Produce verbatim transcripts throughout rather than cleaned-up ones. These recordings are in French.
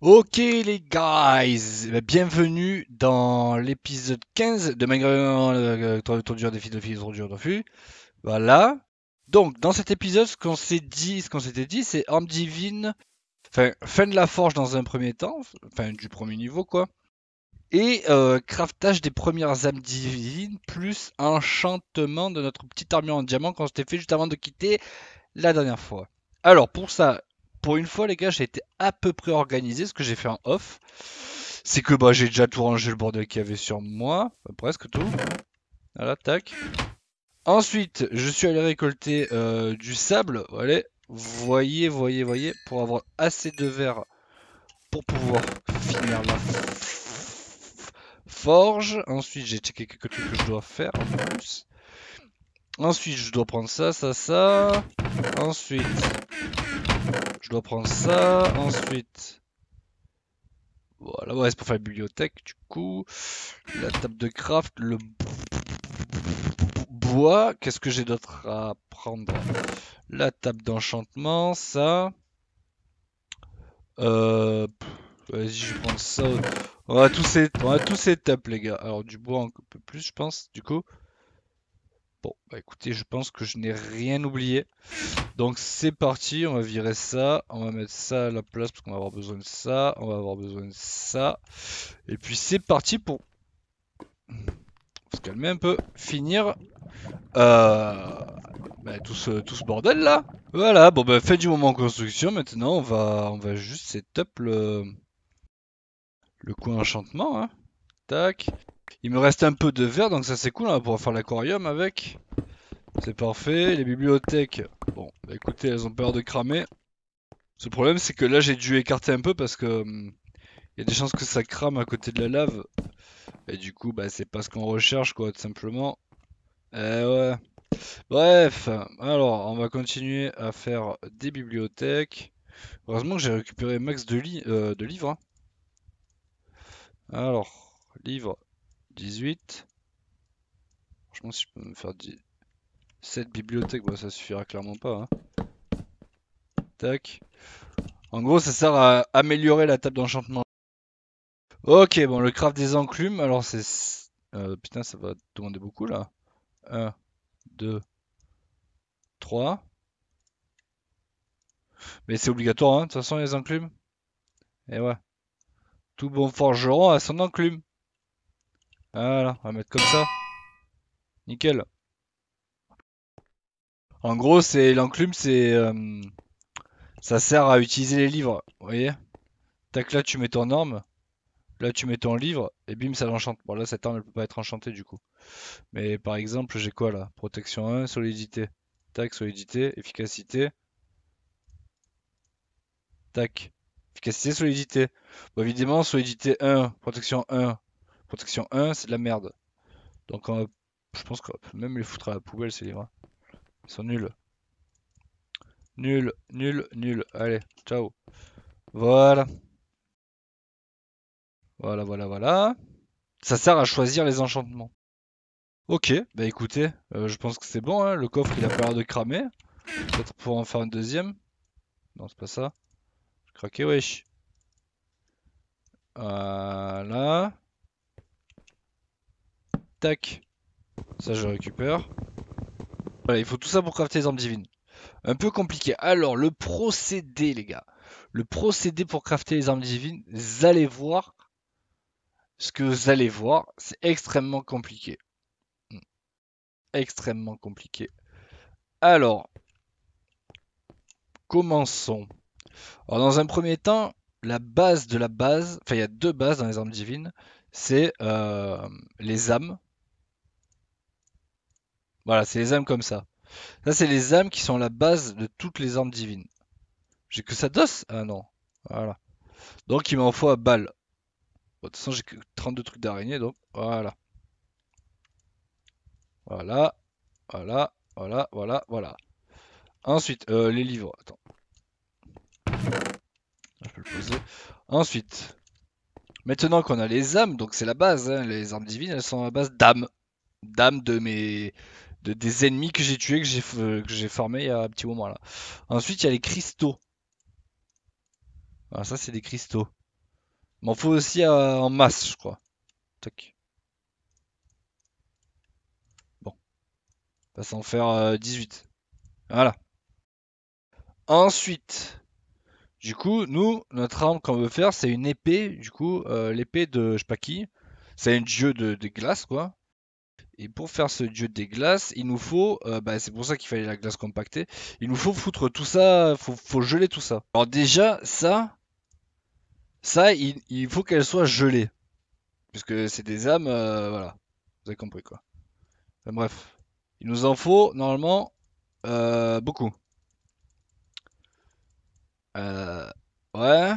Ok les guys, bah, bienvenue dans l'épisode quinze de Minecraft euh, Tour dur défi de filles, Tour dur de Voilà. Donc dans cet épisode, ce qu'on s'est dit, ce qu'on s'était dit, c'est arme divine, enfin fin de la forge dans un premier temps, enfin du premier niveau quoi, et euh, craftage des premières âmes divines plus enchantement de notre petite armure en diamant qu'on s'était fait juste avant de quitter la dernière fois. Alors pour ça, pour une fois les gars, j'ai été à peu près organisé, ce que j'ai fait en off. C'est que bah j'ai déjà tout rangé le bordel qu'il y avait sur moi, enfin, presque tout. Voilà, tac. Ensuite, je suis allé récolter euh, du sable, voilà. Voyez, voyez, voyez, pour avoir assez de verre pour pouvoir finir la forge. Ensuite, j'ai checké quelques trucs que je dois faire en plus. Ensuite, je dois prendre ça, ça, ça. Ensuite, je dois prendre ça. Ensuite, voilà, ouais, c'est pour faire la bibliothèque. Du coup, la table de craft, le bois. Qu'est-ce que j'ai d'autre à prendre? La table d'enchantement, ça. Euh, Vas-y, je vais prendre ça. On a tous ces, on a tous ces tables, les gars. Alors, du bois un peu plus, je pense, du coup. Bon, bah écoutez, je pense que je n'ai rien oublié. Donc c'est parti, on va virer ça, on va mettre ça à la place parce qu'on va avoir besoin de ça, on va avoir besoin de ça. Et puis c'est parti pour, faut se calmer un peu, finir euh, bah, tout, ce, tout ce bordel là. Voilà, bon bah fait du moment en construction, maintenant on va, on va juste setup le, le coin enchantement. Hein. Tac. Il me reste un peu de verre donc ça c'est cool, on va pouvoir faire l'aquarium avec. C'est parfait, les bibliothèques, bon bah écoutez elles ont peur de cramer. Le problème, c'est que là, j'ai dû écarter un peu parce que hum, il y a des chances que ça crame à côté de la lave. Et du coup, bah, c'est pas ce qu'on recherche, quoi, tout simplement. Eh ouais. Bref, alors, on va continuer à faire des bibliothèques. Heureusement que j'ai récupéré max de, li- euh, de livres. Hein. Alors, livre dix-huit. Franchement, si je peux me faire dix sept bibliothèques, bah, ça suffira clairement pas. Hein. Tac. En gros, ça sert à améliorer la table d'enchantement. Ok, bon, le craft des enclumes, alors c'est... Euh, putain, ça va demander beaucoup là. Un, deux, trois. Mais c'est obligatoire, hein, de toute façon, les enclumes. Et ouais. Tout bon forgeron a son enclume. Voilà, on va mettre comme ça. Nickel. En gros, c'est l'enclume, c'est... euh, ça sert à utiliser les livres. Vous voyez? Tac, là, tu mets ton arme. Là, tu mets ton livre. Et bim, ça l'enchante. Bon, là, cette arme, elle peut pas être enchantée du coup. Mais par exemple, j'ai quoi là? Protection un, solidité. Tac, solidité, efficacité. Tac. Efficacité, solidité. Bon, évidemment, solidité un, protection un. Protection un, c'est de la merde. Donc, on va- je pense qu'on peut même les foutre à la poubelle, ces livres. Hein. Ils sont nuls. Nul, nul, nul. Allez, ciao. Voilà. Voilà, voilà, voilà. Ça sert à choisir les enchantements. Ok, bah écoutez, euh, je pense que c'est bon, hein. Le coffre il a pas l'air de cramer. Peut-être pour en faire un deuxième. Non, c'est pas ça. Je craquais, wesh. Voilà. Tac. Ça, je récupère. Voilà, il faut tout ça pour crafter les armes divines. Un peu compliqué. Alors, le procédé, les gars. Le procédé pour crafter les armes divines, vous allez voir ce que vous allez voir. C'est extrêmement compliqué. Hmm, extrêmement compliqué. Alors, commençons. Alors, dans un premier temps, la base de la base, enfin, il y a deux bases dans les armes divines. C'est euh, les âmes. Voilà, c'est les âmes comme ça. Ça, c'est les âmes qui sont la base de toutes les armes divines. J'ai que ça d'os? Ah non. Voilà. Donc, il m'en faut à balle. Bon, de toute façon, j'ai que trente-deux trucs d'araignée, donc voilà. Voilà, voilà, voilà, voilà, voilà. Ensuite, euh, les livres. Attends, je peux le poser. Ensuite, maintenant qu'on a les âmes, donc c'est la base, hein, les armes divines, elles sont à base d'âmes. D'âmes de mes... de, des ennemis que j'ai tués, que j'ai que j'ai farmé il y a un petit moment là. Ensuite, il y a les cristaux. Voilà, ça, c'est des cristaux. M'en faut aussi euh, en masse, je crois. Tac. Bon, on va s'en faire euh, dix-huit. Voilà. Ensuite, du coup, nous, notre arme qu'on veut faire, c'est une épée. Du coup, euh, l'épée de je sais pas qui. C'est un dieu de, de glace, quoi. Et pour faire ce dieu des glaces, il nous faut, euh, bah, c'est pour ça qu'il fallait la glace compactée, il nous faut foutre tout ça, faut, faut geler tout ça. Alors déjà, ça, ça, il, il faut qu'elle soit gelée. Puisque c'est des âmes, euh, voilà. Vous avez compris quoi. Enfin, bref. Il nous en faut, normalement, euh, beaucoup. Euh, ouais.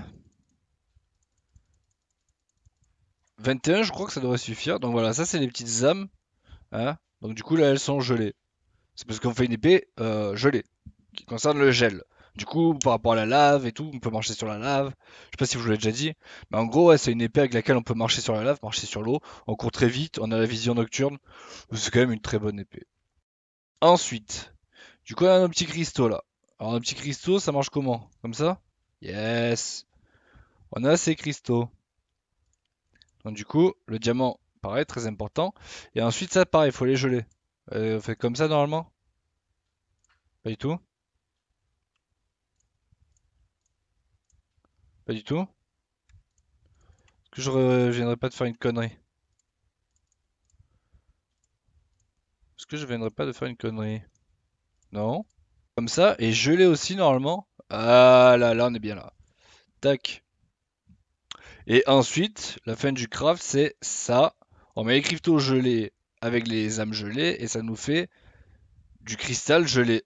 vingt et un, je crois que ça devrait suffire. Donc voilà, ça c'est les petites âmes. Hein. Donc du coup, là, elles sont gelées. C'est parce qu'on fait une épée euh, gelée, qui concerne le gel. Du coup, par rapport à la lave et tout, on peut marcher sur la lave. Je sais pas si je vous l'ai déjà dit. Mais en gros, ouais, c'est une épée avec laquelle on peut marcher sur la lave, marcher sur l'eau. On court très vite, on a la vision nocturne. C'est quand même une très bonne épée. Ensuite, du coup, on a nos petits cristaux là. Alors, nos petits cristaux, ça marche comment? Comme ça? Yes. On a ces cristaux. Donc, du coup, le diamant, pareil, très important. Et ensuite, ça, pareil, il faut les geler. Euh, on fait comme ça normalement? Pas du tout? Pas du tout? Est-ce que je reviendrai pas de faire une connerie? Est-ce que je viendrai pas de faire une connerie? Non? Comme ça, et geler aussi normalement. Ah là, là, on est bien là. Tac. Et ensuite, la fin du craft, c'est ça. On met les cryptos gelés avec les âmes gelées et ça nous fait du cristal gelé.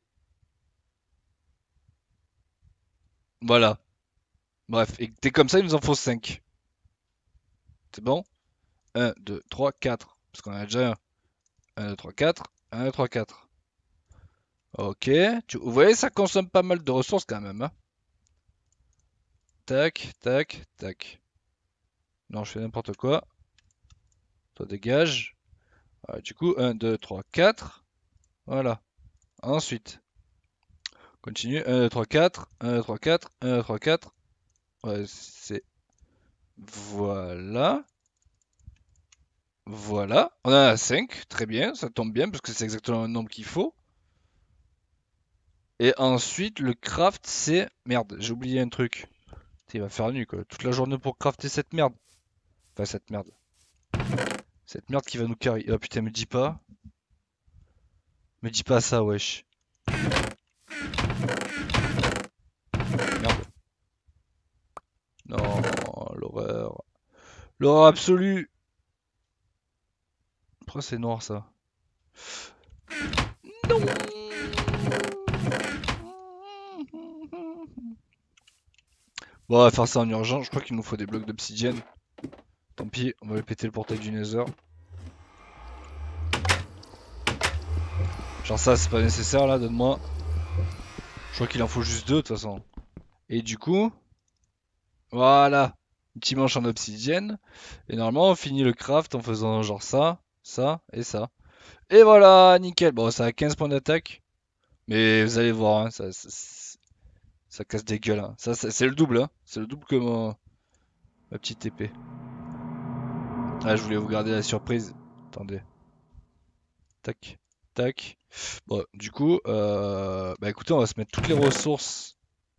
Voilà. Bref, et t'es comme ça, il nous en faut cinq. C'est bon? un, deux, trois, quatre. Parce qu'on a déjà un. un, deux, trois, quatre. un, deux, trois, quatre. Ok. Tu... Vous voyez, ça consomme pas mal de ressources quand même. Hein. Tac, tac, tac. Non, je fais n'importe quoi. Toi, dégage. Ah, du coup, un, deux, trois, quatre. Voilà. Ensuite, continue. un, deux, trois, quatre. un, deux, trois, quatre. un, deux, trois, quatre. Ouais, c'est... Voilà. Voilà. On en a cinq. Très bien. Ça tombe bien parce que c'est exactement le nombre qu'il faut. Et ensuite, le craft, c'est... Merde, j'ai oublié un truc. Il va faire nuit, quoi. Toute la journée pour crafter cette merde. Enfin, cette merde. Cette merde qui va nous carry. Oh putain, me dis pas. Me dis pas ça, wesh. Merde. Non, l'horreur. L'horreur absolue. Pourquoi c'est noir, ça? Non. Bon, on va faire ça en urgence. Je crois qu'il nous faut des blocs d'obsidienne. Tant pis, on va aller péter le portail du Nether. Genre ça, c'est pas nécessaire là, donne-moi. Je crois qu'il en faut juste deux de toute façon. Et du coup, voilà. Un petit manche en obsidienne. Et normalement, on finit le craft en faisant genre ça, ça et ça. Et voilà, nickel. Bon, ça a quinze points d'attaque. Mais vous allez voir, hein, ça, ça, ça casse des gueules. Hein. Ça, ça- c'est le double. Hein. C'est le double que mon, ma petite épée. Ah, je voulais vous garder la surprise. Attendez. Tac, tac. Bon, du coup, euh, bah écoutez, on va se mettre toutes les ressources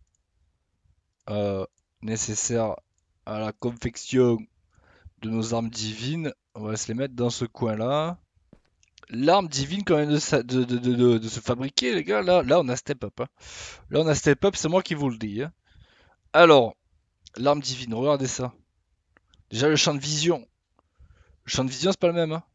euh, nécessaires à la confection de nos armes divines. On va se les mettre dans ce coin-là. L'arme divine quand même de, sa- de, de, de, de- de se fabriquer, les gars. Là, là, on a step up. Hein. Là, on a step up, c'est moi qui vous le dis. Hein. Alors, l'arme divine, regardez ça. Déjà, le champ de vision. Le champ de vision, c'est pas le même. Hein.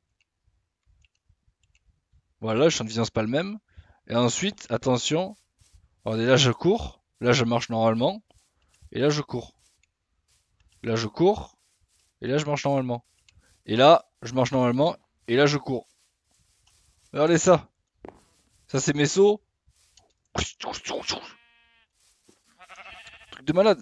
Voilà, le champ de vision, c'est pas le même. Et ensuite, attention. Regardez, là, je cours. Là, je marche normalement. Et là, je cours. Là, je cours. Et là, je marche normalement. Et là, je marche normalement. Et là, je cours. Regardez ça. Ça, c'est mes sauts. Truc de malade.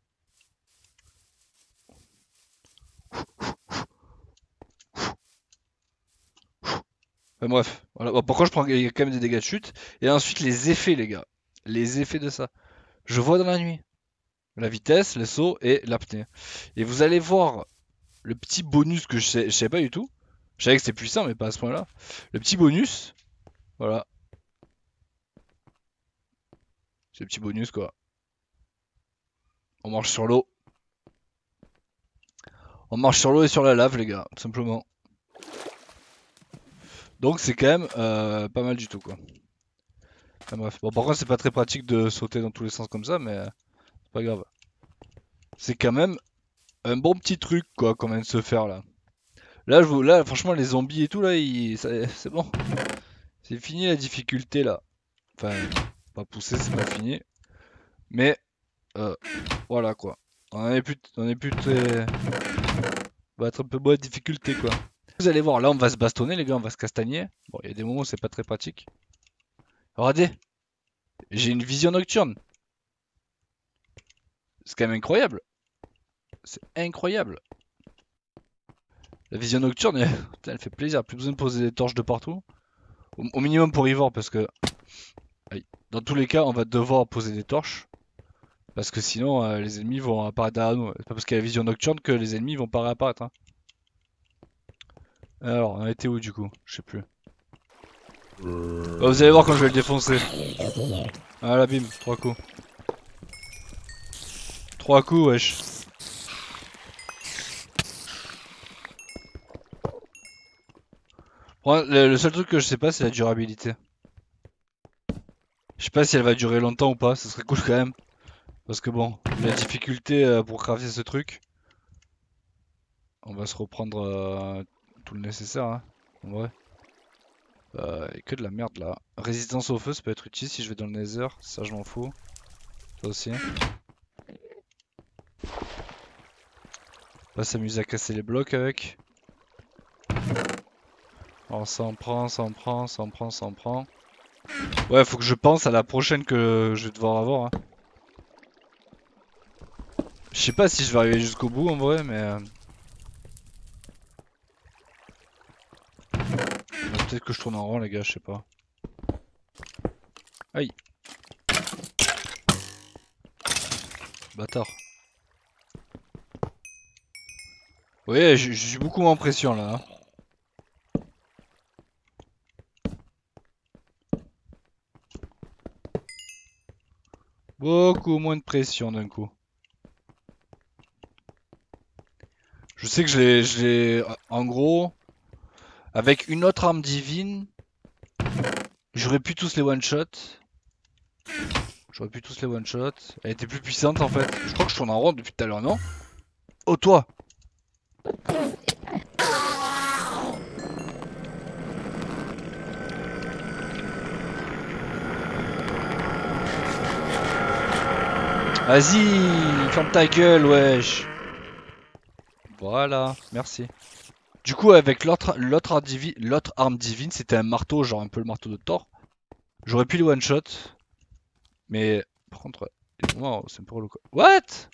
Enfin, bref. Voilà. Bon, pourquoi je prends il y a quand même des dégâts de chute. Et ensuite, les effets, les gars. Les effets de ça. Je vois dans la nuit. La vitesse, les sauts et l'apnée. Et vous allez voir le petit bonus que je sais, je savais pas du tout. Je savais que c'était puissant, mais pas à ce point-là. Le petit bonus, voilà. C'est le petit bonus quoi. On marche sur l'eau. On marche sur l'eau et sur la lave, les gars, tout simplement. Donc c'est quand même euh, pas mal du tout quoi. Enfin, bref. Bon, par contre, c'est pas très pratique de sauter dans tous les sens comme ça, mais euh, c'est pas grave. C'est quand même un bon petit truc quoi qu'on vient de se faire là. Là, je vous... là, franchement, les zombies et tout là, ils... ça- c'est bon. C'est fini la difficulté là. Enfin, pas poussé, c'est pas fini. Mais euh, voilà quoi. On est plus, on est plus très... On va être un peu moins de difficulté quoi. Vous allez voir, là on va se bastonner les gars, on va se castagner. Bon, il y a des moments où c'est pas très pratique. Regardez, j'ai une vision nocturne. C'est quand même incroyable. C'est incroyable. La vision nocturne, elle, putain, elle fait plaisir. Plus besoin de poser des torches de partout. Au, au minimum pour Ivor, parce que aïe, dans tous les cas, on va devoir poser des torches. Parce que sinon, euh, les ennemis vont apparaître derrière nous. C'est pas parce qu'il y a la vision nocturne que les ennemis vont pas réapparaître. Hein. Alors, on a été où du coup? Je sais plus. Oh, vous allez voir quand je vais le défoncer. Ah la bim, trois coups. Trois coups, wesh. Bon, le, le seul truc que je sais pas, c'est la durabilité. Je sais pas si elle va durer longtemps ou pas, ça serait cool quand même. Parce que bon, la difficulté euh, pour crafter ce truc, on va se reprendre euh, tout le nécessaire, hein, en vrai. Euh, et que de la merde là. Résistance au feu, ça peut être utile si je vais dans le nether, ça je m'en fous. Ça aussi. On va s'amuser à casser les blocs avec. Alors ça en prend, ça en prend, ça en prend, ça en prend. Ouais, faut que je pense à la prochaine que je vais devoir avoir. Hein. Je sais pas si je vais arriver jusqu'au bout en vrai, mais... Euh... Peut-être que je tourne en rond les gars, je sais pas. Aïe. Bâtard. Vous voyez, je suis beaucoup moins en pression là. Hein. Beaucoup moins de pression d'un coup. Je sais que je l'ai, je l'ai, en gros, avec une autre arme divine, j'aurais pu tous les one shot. J'aurais pu tous les one shot. Elle était plus puissante en fait. Je crois que je tourne en rond depuis tout à l'heure, non? Oh toi! Vas-y, ferme ta gueule, wesh. Voilà, merci. Du coup, avec l'autre l'autre arme divine, l'autre arme divine, c'était un marteau, genre un peu le marteau de Thor. J'aurais pu le one shot, mais par contre, wow, c'est un peu relou quoi. What?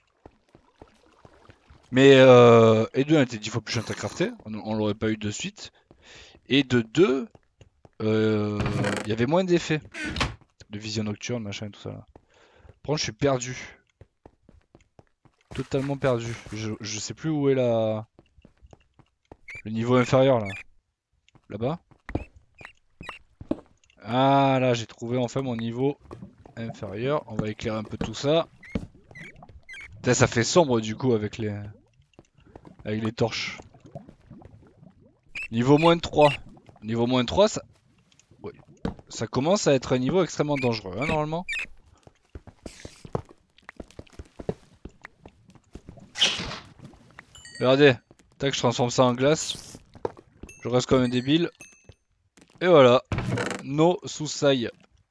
Mais euh, et deux, elle était dix fois plus chiante à crafter, on, on l'aurait pas eu de suite. Et de deux, il euh, y avait moins d'effets de vision nocturne, machin, tout ça. Là. Par contre, je suis perdu. Totalement perdu. Je, je sais plus où est la... le niveau inférieur là. Là-bas. Ah là, j'ai trouvé enfin mon niveau inférieur. On va éclairer un peu tout ça. Putain, ça fait sombre du coup avec les avec les torches. Niveau moins trois. Niveau moins trois, ça... Oui. Ça commence à être un niveau extrêmement dangereux, hein, normalement. Regardez. Tac, je transforme ça en glace. Je reste comme un débile. Et voilà. No Susai.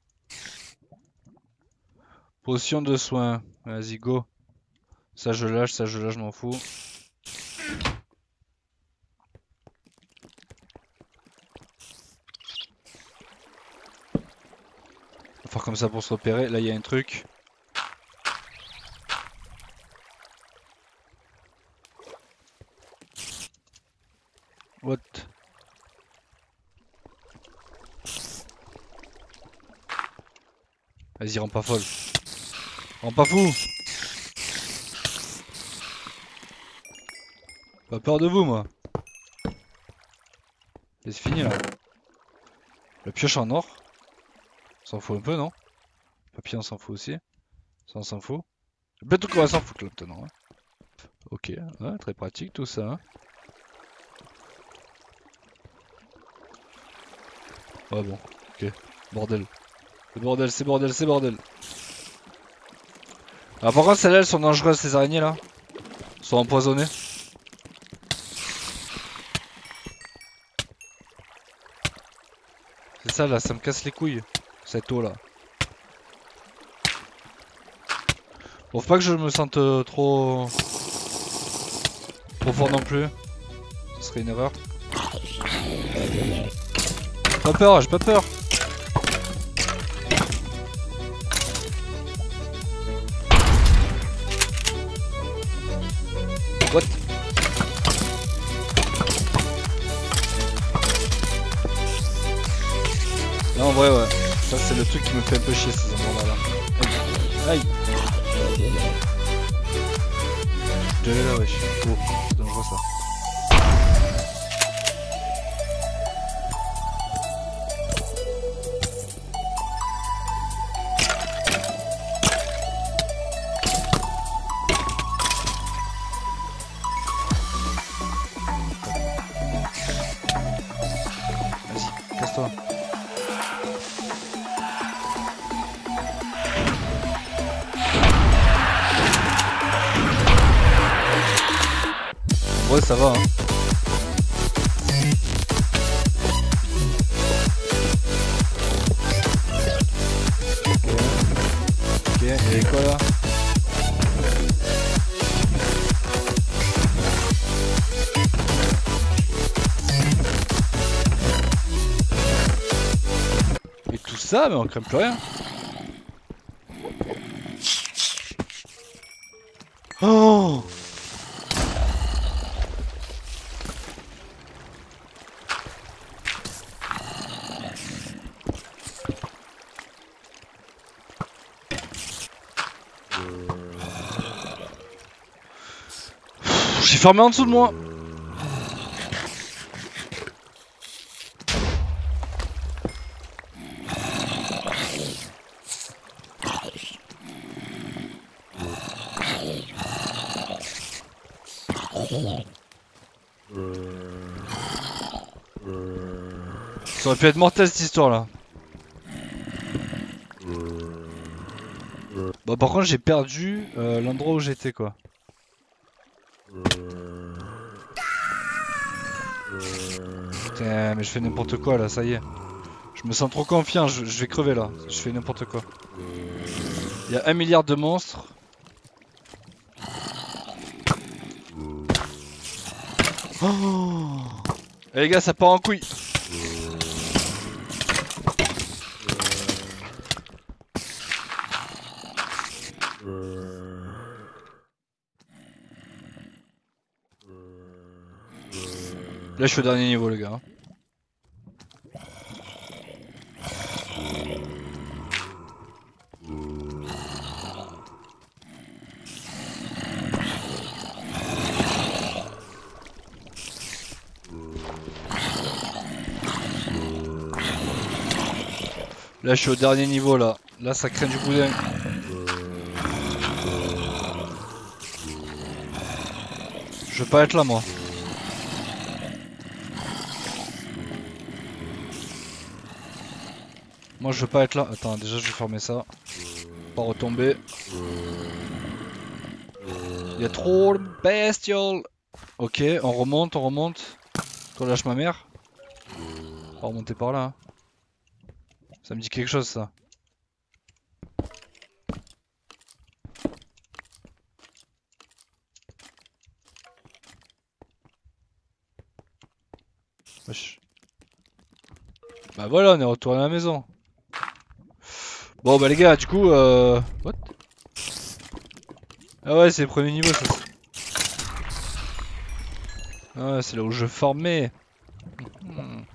Potion de soin. Vas-y, go. Ça je lâche, ça je lâche, je m'en fous. On va faire comme ça pour se repérer. Là, il y a un truc. What? Vas-y, rends pas folle. Rends pas fou. Pas peur de vous, moi. Et c'est fini là. La pioche en or. On s'en fout un peu, non? Le papier, on s'en fout aussi. Ça, on s'en fout. Bientôt qu'on va s'en foutre là maintenant. Hein. Ok, ouais, très pratique tout ça. Hein. Ouais, bon, ok. Bordel. C'est bordel, c'est bordel, c'est bordel. Ah, par contre, celles-là, elles sont dangereuses, ces araignées là. Elles sont empoisonnées. C'est ça là, ça me casse les couilles. Cette eau là. Bon, faut pas que je me sente euh, trop... trop fort non plus. Ce serait une erreur. Pas peur, j'ai pas peur. What? Non, en vrai, ouais. Ça, c'est le truc qui me fait un peu chier, ces endroits là. Aïe. Aïe. Je l'ai là, wesh. Oh, c'est dangereux ça. Vas-y, casse-toi. Ouais, ça va, hein. Ok, il y avait quoi là? Et tout ça, mais on crème plus rien. Oh! J'ai fermé en dessous de moi. Ça aurait pu être mortel cette histoire là. Bon, par contre j'ai perdu euh, l'endroit où j'étais quoi. Putain, mais je fais n'importe quoi là, ça y est. Je me sens trop confiant, je, je vais crever là. Je fais n'importe quoi. Il y a un milliard de monstres. Oh. Et les gars, ça part en couille. Là, je suis au dernier niveau, les gars. Là, je suis au dernier niveau, là. Là, ça craint du boudin. Je veux pas être là, moi. Moi, je veux pas être là. Attends, déjà, je vais fermer ça. Pas retomber. Il y a trop de bestioles. Ok, on remonte, on remonte. Toi, lâche ma mère. On va remonter par là. Hein. Ça me dit quelque chose, ça. Wesh. Bah voilà, on est retourné à la maison. Bon bah les gars, du coup, euh... What? Ah ouais, c'est le premier niveau, ça. Ah ouais, c'est là où je formais. Hmm.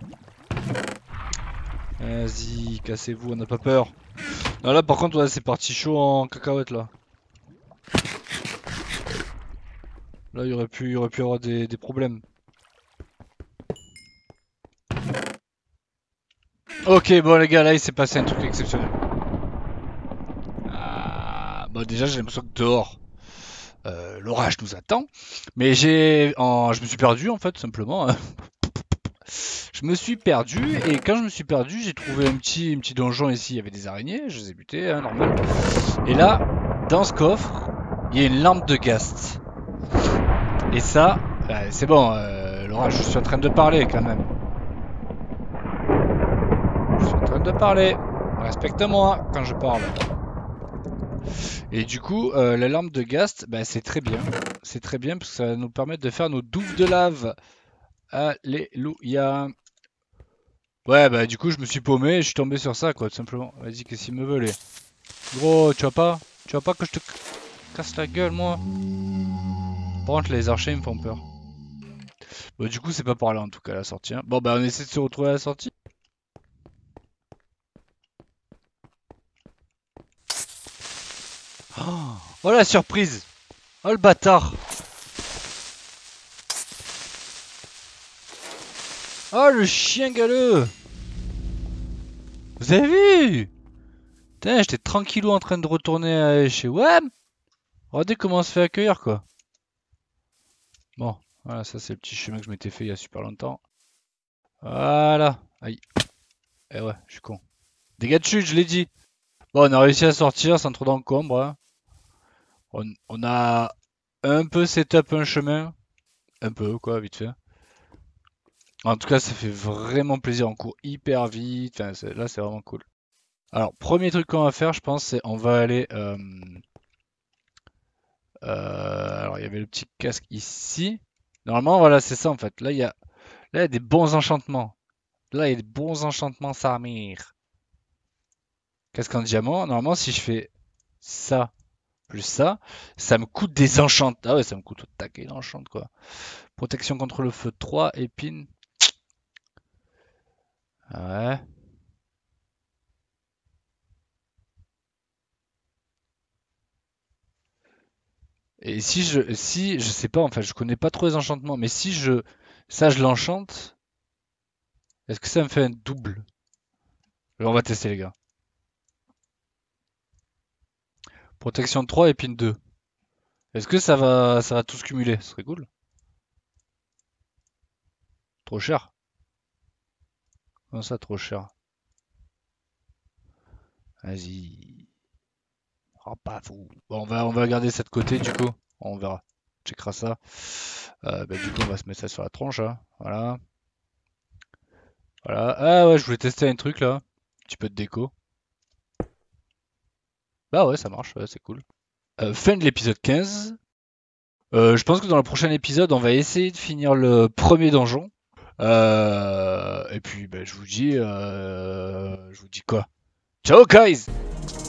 Vas-y, cassez-vous, on n'a pas peur. Non, là par contre, ouais, c'est parti chaud en cacahuète là. Là, il y aurait pu, il y aurait pu avoir des, des problèmes. Ok, bon les gars, là il s'est passé un truc exceptionnel. Ah, bon déjà j'ai l'impression que dehors, euh, l'orage nous attend. Mais j'ai, en... je me suis perdu en fait, tout simplement. Je me suis perdu et quand je me suis perdu, j'ai trouvé un petit, un petit donjon ici. Il y avait des araignées, je les ai butées, hein, normal. Et là, dans ce coffre, il y a une lampe de Ghast. Et ça, euh, c'est bon, euh, Laura, je suis en train de parler quand même. Je suis en train de parler. Respecte-moi quand je parle. Et du coup, euh, la lampe de Ghast, bah, c'est très bien. C'est très bien parce que ça va nous permettre de faire nos douves de lave. Alléluia. Ouais, bah du coup, je me suis paumé et je suis tombé sur ça, quoi, tout simplement. Vas-y, qu'est-ce qu'il me veut, les... Gros, tu vois pas? Tu vois pas que je te casse la gueule, moi? Par contre, les archers, ils me font peur. Bah, du coup, c'est pas par là, en tout cas, la sortie. Hein. Bon, bah, on essaie de se retrouver à la sortie. Oh, oh la surprise! Oh, le bâtard! Oh, le chien galeux! Vous avez vu? Putain, j'étais tranquillou en train de retourner euh, chez Wham! Regardez comment on se fait accueillir, quoi. Bon, voilà, ça, c'est le petit chemin que je m'étais fait il y a super longtemps. Voilà. Aïe. Eh ouais, je suis con. Dégâts de chute, je l'ai dit. Bon, on a réussi à sortir sans trop d'encombre. Hein. On, on a un peu setup un chemin. Un peu, quoi, vite fait. En tout cas, ça fait vraiment plaisir. On court hyper vite. Enfin, c'est- là, c'est vraiment cool. Alors, premier truc qu'on va faire, je pense, c'est on va aller... euh, euh, alors, il y avait le petit casque ici. Normalement, voilà, c'est ça, en fait. Là, il y a, là, il y a des bons enchantements. Là, il y a des bons enchantements, Samir. Casque en diamant. Normalement, si je fais ça plus ça, ça me coûte des enchantes. Ah ouais, ça me coûte au taquet l'enchante, quoi. Protection contre le feu, trois épines. Ouais. Et si je, si, je sais pas, enfin, je connais pas trop les enchantements, mais si je, ça, je l'enchante, est-ce que ça me fait un double? Alors, on va tester, les gars. Protection trois, épine deux. Est-ce que ça va, ça va tous cumuler? Ce serait cool. Trop cher. Comment ça, trop cher? Vas-y. Oh, pas fou. Bon, on va, on va garder ça de côté, du coup. On verra. On checkera ça. Euh, bah, du coup, on va se mettre ça sur la tronche, hein. Voilà. Voilà. Ah ouais, je voulais tester un truc là. Un petit peu de déco. Bah ouais, ça marche, ouais, c'est cool. Euh, fin de l'épisode quinze. Euh, je pense que dans le prochain épisode, on va essayer de finir le premier donjon. Euh, et puis, bah, je vous dis, euh, je vous dis quoi? Ciao, guys!